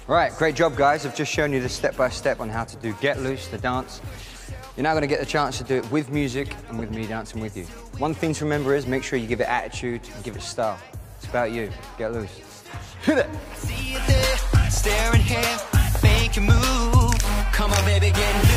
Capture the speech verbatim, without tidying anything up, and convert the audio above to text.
Right, great job, guys. I've just shown you the step-by-step on how to do Get Loose, the dance. You're now going to get the chance to do it with music and with me dancing with you. One thing to remember is make sure you give it attitude and give it style. It's about you. Get loose. Hit it! See you there, staring here, make you move. Come on, baby, get